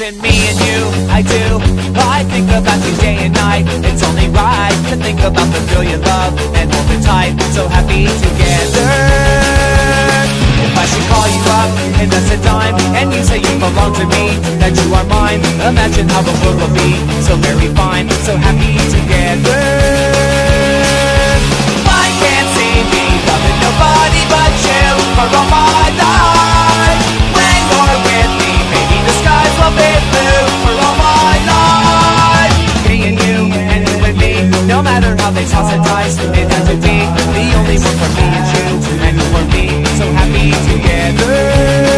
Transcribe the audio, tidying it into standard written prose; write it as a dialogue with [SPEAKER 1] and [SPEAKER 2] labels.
[SPEAKER 1] imagine me and you, I do. I think about you day and night. It's only right to think about the brilliant love and hold it tight. So happy together. If I should call you up and that's a dime, and you say you belong to me, that you are mine, imagine how the world will be so very fine, so happy together. I can't see me loving nobody but you for all my life. When you're with me, maybe the skies will be blue for all my life. Me and you and me, no matter how they toss and dice, it has to be the only one for me and you, and you for me, so happy together.